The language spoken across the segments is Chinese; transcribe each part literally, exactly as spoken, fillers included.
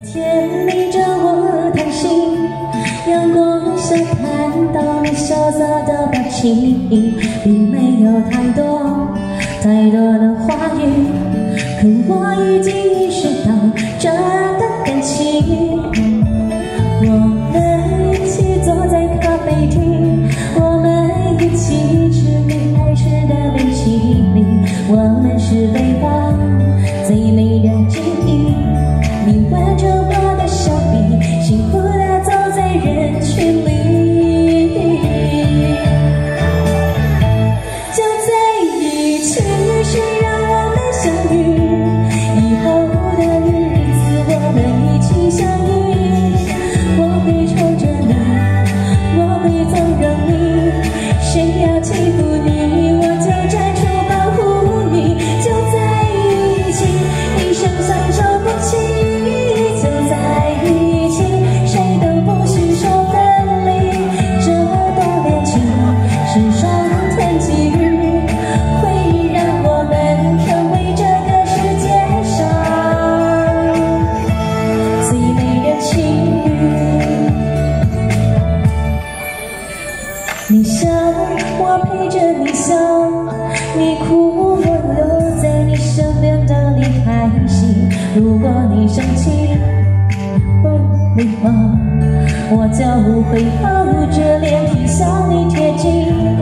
甜蜜着我叹息，阳光下看到你潇洒的表情，并没有太多太多的话语，可我已经意识到这的感情。我们一起坐在咖啡厅，我们一起吃你爱吃的冰淇淋，我们是北方最美的记忆。你挽着我的手臂，幸福地走在人群里，就在一起，谁让我们相遇？以后的日子，我们一起相依。我会宠着你，我会纵容你，谁要欺负你，我就站出保护你。就在一起，一生相守不弃。你笑，我陪着你笑；你哭，我留在你身边等你开心。如果你生气不礼貌，我就会厚着脸皮向你贴近。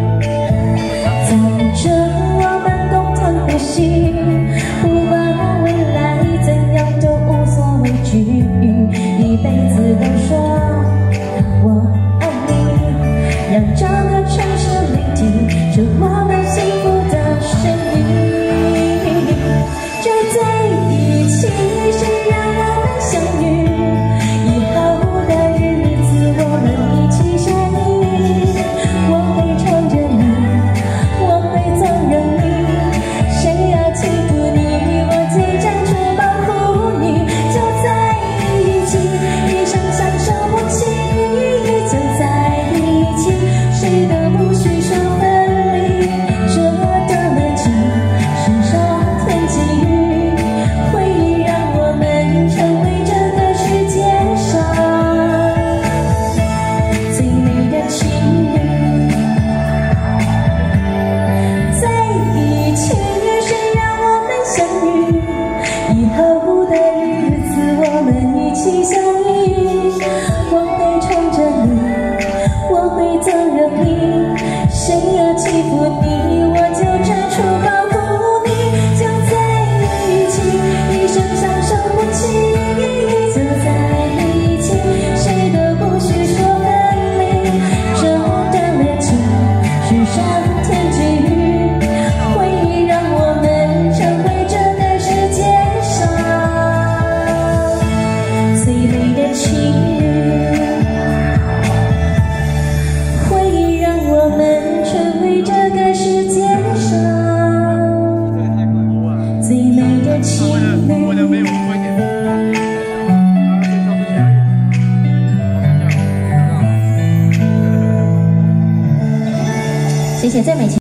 在这我们共同呼吸，不管未来怎样都无所畏惧，一辈子都说我爱你，让这个城市聆听着我们幸福的声音。就在一起，谁让我们相遇？以后的日子，我们一起相依。我会宠着你，我会纵容你，谁要欺负你，我就站出保护你。就在一起，一生相守不弃。就在一起，谁都不许说分离。这段感情是上天给予，会让我们成为这个世界上最美的情侣。在一起，谁让我们相遇？以后的日子，我们一起相依。我会宠着你，我会纵容你，谁要欺负你，我就站出保护你。就在一起，一生相守不弃。就在一起，谁都不许说分离。这段恋情是上天给予，会让我们成为这个世界上最美的情侣。我们成为这个世界上最美的情侣。谢谢，最美情。